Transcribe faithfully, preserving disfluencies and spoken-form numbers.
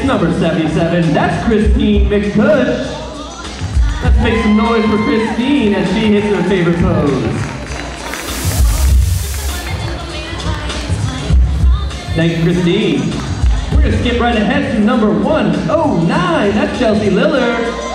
number seventy-seven, that's Kristine McCuish. Let's make some noise for Kristine as she hits her favorite pose. Thank you, Kristine. We're gonna skip right ahead to number one oh nine, that's Chelsea Lillard.